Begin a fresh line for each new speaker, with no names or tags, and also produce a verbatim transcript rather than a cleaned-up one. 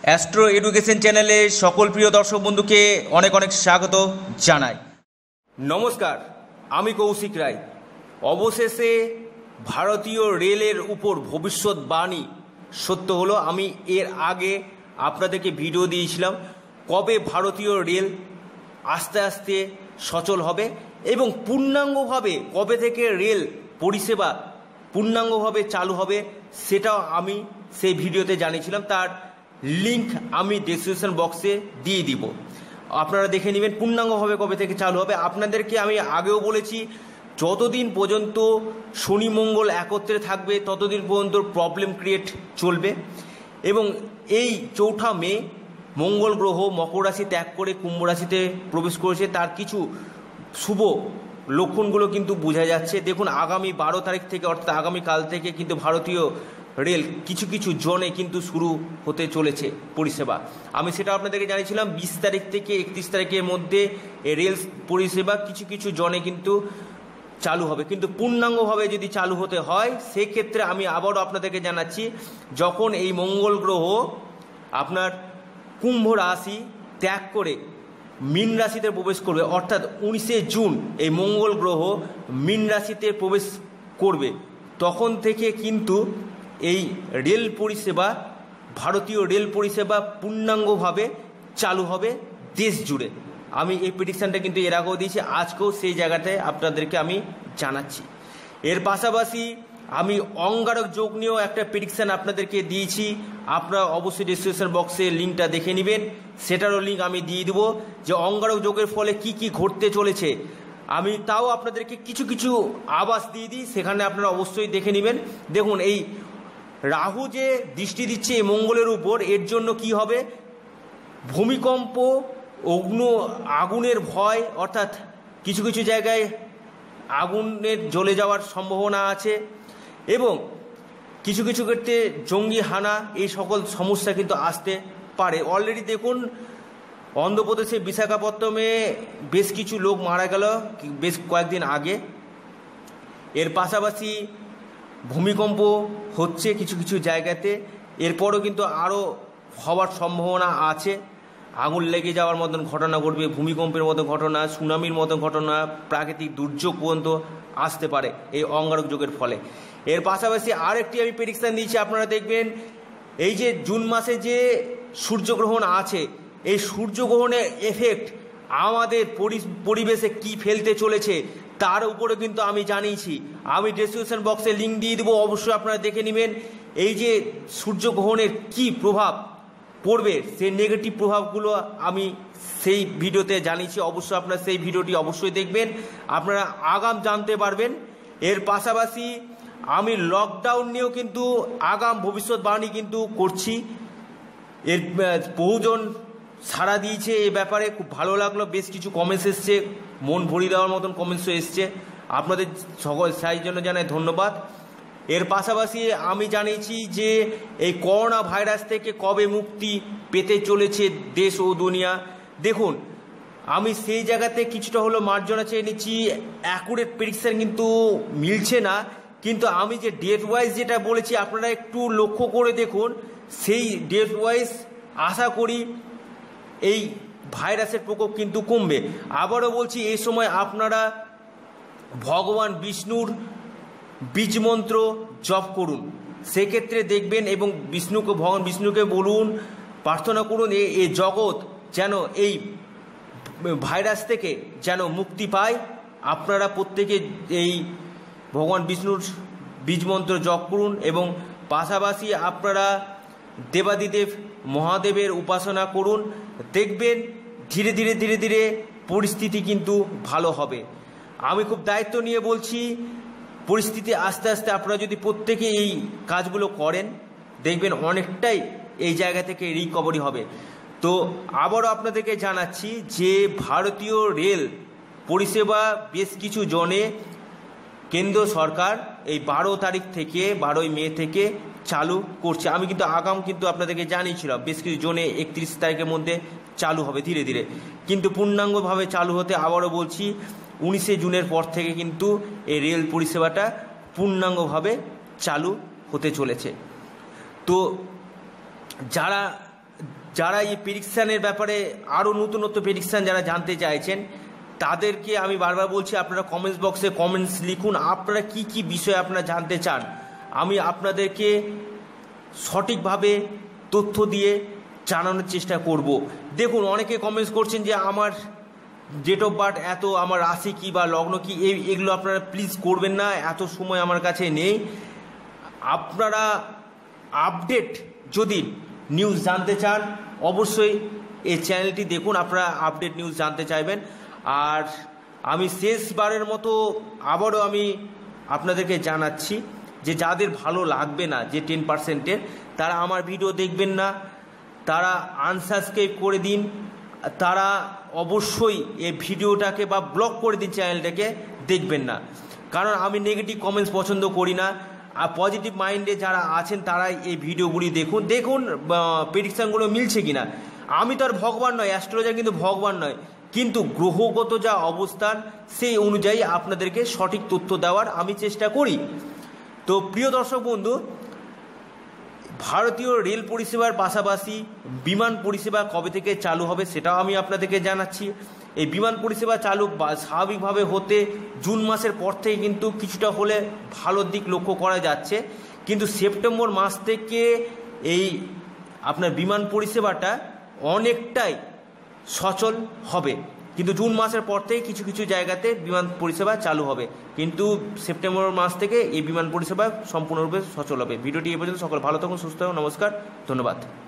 Astro education চ্যানেলে সকল প্রিয় দর্শক বন্ধুকে অনেক অনেক স্বাগত জানাই। নমস্কার, আমি কৌশিক রায়। অবশেষে ভারতীয় রেলের উপর ভবিষ্যৎবাণী সত্য হলো। আমি এর আগে আপনাদেরকে ভিডিও দিয়েছিলাম কবে ভারতীয় রেল আস্তে আস্তে সচল হবে এবং পূর্ণাঙ্গভাবে কবে থেকে রেল পরিষেবা পূর্ণাঙ্গভাবে চালু হবে, সেটাও আমি সেই ভিডিওতে জানিয়েছিলাম। তার লিঙ্ক আমি ডেসক্রিপশন বক্সে দিয়ে দিব, আপনারা দেখে নেবেন পূর্ণাঙ্গভাবে কবে থেকে চালু হবে। আপনাদেরকে আমি আগেও বলেছি, যতদিন পর্যন্ত শনি মঙ্গল একত্রে থাকবে ততদিন পর্যন্ত প্রবলেম ক্রিয়েট চলবে। এবং এই চৌঠা মে মঙ্গল গ্রহ মকর রাশি ত্যাগ করে কুম্ভ রাশিতে প্রবেশ করেছে, তার কিছু শুভ লক্ষণগুলো কিন্তু বোঝা যাচ্ছে। দেখুন, আগামী বারো তারিখ থেকে অর্থাৎ আগামীকাল থেকে কিন্তু ভারতীয় রেল কিছু কিছু জোনে কিন্তু শুরু হতে চলেছে পরিষেবা। আমি সেটা আপনাদেরকে জানিয়েছিলাম বিশ তারিখ থেকে একত্রিশ তারিখের মধ্যে রেল পরিষেবা কিছু কিছু জোনে কিন্তু চালু হবে। কিন্তু পূর্ণাঙ্গভাবে যদি চালু হতে হয় সেক্ষেত্রে আমি আবারও আপনাদেরকে জানাচ্ছি, যখন এই মঙ্গল গ্রহ আপনার কুম্ভ রাশি ত্যাগ করে মীন রাশিতে প্রবেশ করবে, অর্থাৎ উনিশে জুন এই মঙ্গল গ্রহ মীন রাশিতে প্রবেশ করবে, তখন থেকে কিন্তু এই রেল পরিষেবা ভারতীয় রেল পরিষেবা পূর্ণাঙ্গভাবে চালু হবে দেশ জুড়ে। আমি এই প্রেডিকশানটা কিন্তু এর আগেও দিয়েছি, আজকেও সেই জায়গাটায় আপনাদেরকে আমি জানাচ্ছি। এর পাশাপাশি আমি অঙ্গারক যোগ নিয়েও একটা প্রেডিকশান আপনাদেরকে দিয়েছি, আপনারা অবশ্যই ডিসক্রিপশন বক্সে লিঙ্কটা দেখে নেবেন, সেটারও লিঙ্ক আমি দিয়ে দেবো যে অঙ্গারক যোগের ফলে কি কি ঘটতে চলেছে। আমি তাও আপনাদেরকে কিছু কিছু আভাস দিয়ে দিই, সেখানে আপনারা অবশ্যই দেখে নেবেন। দেখুন, এই রাহু যে দৃষ্টি দিচ্ছে এই মঙ্গলের উপর, এর জন্য কি হবে, ভূমিকম্প, অগ্ন আগুনের ভয়, অর্থাৎ কিছু কিছু জায়গায় আগুনের জ্বলে যাওয়ার সম্ভাবনা আছে এবং কিছু কিছু ক্ষেত্রে জঙ্গি হানা, এই সকল সমস্যা কিন্তু আসতে পারে। অলরেডি দেখুন, অন্ধ্রপ্রদেশের বিশাখাপত্তনমে বেশ কিছু লোক মারা গেল বেশ কয়েকদিন আগে। এর পাশাপাশি ভূমিকম্প হচ্ছে কিছু কিছু জায়গাতে, এরপরও কিন্তু আরও হওয়ার সম্ভাবনা আছে। আগুন লেগে যাওয়ার মতন ঘটনা ঘটবে, ভূমিকম্পের মতো ঘটনা, সুনামির মতো ঘটনা, প্রাকৃতিক দুর্যোগ পর্যন্ত আসতে পারে এই অঙ্গারক যোগের ফলে। এর পাশাপাশি আরেকটি আমি প্রেডিকশন দিয়েছি, আপনারা দেখবেন এই যে জুন মাসে যে সূর্যগ্রহণ আছে, এই সূর্যগ্রহণের এফেক্ট আমাদের পরিবেশে কি ফেলতে চলেছে তার উপরে কিন্তু আমি জানিয়েছি। আমি ডেসক্রিপশন বক্সে লিঙ্ক দিয়ে দেবো, অবশ্যই আপনারা দেখে নেবেন। এই যে সূর্যগ্রহণের কি প্রভাব পড়বে, সেই নেগেটিভ প্রভাবগুলো আমি সেই ভিডিওতে জানিয়েছি, অবশ্যই আপনারা সেই ভিডিওটি অবশ্যই দেখবেন, আপনারা আগাম জানতে পারবেন। এর পাশাপাশি আমি লকডাউন নিয়েও কিন্তু আগাম ভবিষ্যৎবাণী কিন্তু করছি। এর বহুজন সাড়া দিয়েছে এই ব্যাপারে, খুব ভালো লাগলো, বেশ কিছু কমেন্টস এসছে, মন ভরিয়ে দেওয়ার মতন কমেন্টসও এসছে, আপনাদের সকল সেই জন্য জানাই ধন্যবাদ। এর পাশাপাশি আমি জানিয়েছি যে এই করোনা ভাইরাস থেকে কবে মুক্তি পেতে চলেছে দেশ ও দুনিয়া। দেখুন, আমি সেই জায়গাতে কিছুটা হলো মার্জনা চেয়ে নিচ্ছি, অ্যাকুরেট প্রেডিকশন কিন্তু মিলছে না, কিন্তু আমি যে ডেট ওয়াইজ যেটা বলেছি আপনারা একটু লক্ষ্য করে দেখুন, সেই ডেট ওয়াইজ আশা করি এই ভাইরাসের প্রকোপ কিন্তু কমবে। আবারও বলছি, এই সময় আপনারা ভগবান বিষ্ণুর বীজ মন্ত্র জপ করুন, সেক্ষেত্রে দেখবেন, এবং বিষ্ণুকে ভগবান বিষ্ণুকে বলুন, প্রার্থনা করুন এই জগৎ যেন এই ভাইরাস থেকে যেন মুক্তি পায়। আপনারা প্রত্যেকে এই ভগবান বিষ্ণুর বীজ মন্ত্র জপ করুন এবং পাশাপাশি আপনারা দেবাদিদেব মহাদেবের উপাসনা করুন, দেখবেন ধীরে ধীরে ধীরে ধীরে পরিস্থিতি কিন্তু ভালো হবে। আমি খুব দায়িত্ব নিয়ে বলছি, পরিস্থিতি আস্তে আস্তে আপনারা যদি প্রত্যেকে এই কাজগুলো করেন, দেখবেন অনেকটাই এই জায়গা থেকে রিকভারি হবে। তো আবারও আপনাদেরকে জানাচ্ছি যে ভারতীয় রেল পরিষেবা বেশ কিছু জনে কেন্দ্র সরকার এই বারো তারিখ থেকে বারোই মে থেকে চালু করছে। আমি কিন্তু আগাম কিন্তু আপনাদেরকে জানিয়েছিলাম বেশ কিছু জনে একত্রিশ তারিখের মধ্যে চালু হবে ধীরে ধীরে, কিন্তু পূর্ণাঙ্গভাবে চালু হতে আবারও বলছি উনিশে জুনের পর থেকে কিন্তু এই রেল পরিষেবাটা পূর্ণাঙ্গভাবে চালু হতে চলেছে। তো যারা যারা এই প্রেডিকশানের ব্যাপারে আরও নতুন নতুন প্রেডিকশান যারা জানতে চাইছেন তাদেরকে আমি বারবার বলছি, আপনারা কমেন্টস বক্সে কমেন্টস লিখুন আপনারা কি কি বিষয় আপনারা জানতে চান। আমি আপনাদেরকে সঠিকভাবে তথ্য দিয়ে জানানোর চেষ্টা করব। দেখুন, অনেকে কমেন্টস করছেন যে আমার ডেট অফ বার্থ এত, আমার রাশি কী বা লগ্ন কী, এই এগুলো আপনারা প্লিজ করবেন না, এত সময় আমার কাছে নেই। আপনারা আপডেট যদি নিউজ জানতে চান অবশ্যই এই চ্যানেলটি দেখুন, আপনারা আপডেট নিউজ জানতে চাইবেন। আর আমি শেষবারের মতো আবারও আমি আপনাদেরকে জানাচ্ছি যে যাদের ভালো লাগবে না যে টেন পার্সেন্টের, তারা আমার ভিডিও দেখবেন না, তারা আনসাবস্ক্রাইব করে দিন, তারা অবশ্যই এই ভিডিওটাকে বা ব্লক করে দিন, চ্যানেলটাকে দেখবেন না। কারণ আমি নেগেটিভ কমেন্টস পছন্দ করি না। আর পজিটিভ মাইন্ডে যারা আছেন তারাই এই ভিডিওগুলি দেখুন, দেখুন প্রেডিকশানগুলো মিলছে কিনা। আমি তো আর ভগবান নয়, অ্যাস্ট্রোলজার কিন্তু ভগবান নয়, কিন্তু গ্রহগত যা অবস্থান সেই অনুযায়ী আপনাদেরকে সঠিক তথ্য দেওয়ার আমি চেষ্টা করি। তো প্রিয় দর্শক বন্ধু, ভারতীয় রেল পরিষেবার পাশাপাশি বিমান পরিষেবা কবে থেকে চালু হবে সেটাও আমি আপনাদেরকে জানাচ্ছি। এই বিমান পরিষেবা চালু স্বাভাবিকভাবে হতে জুন মাসের পর থেকে কিন্তু কিছুটা হলে ভালো দিক লক্ষ্য করা যাচ্ছে, কিন্তু সেপ্টেম্বর মাস থেকে এই আপনার বিমান পরিষেবাটা অনেকটাই সচল হবে। কিন্তু জুন মাসের পর থেকে কিছু কিছু জায়গাতে বিমান পরিষেবা চালু হবে, কিন্তু সেপ্টেম্বর মাস থেকে এই বিমান পরিষেবা সম্পূর্ণরূপে সচল হবে। ভিডিওটি এই পর্যন্ত, সকল ভালো থাকুন, সুস্থ থাকুন, নমস্কার, ধন্যবাদ।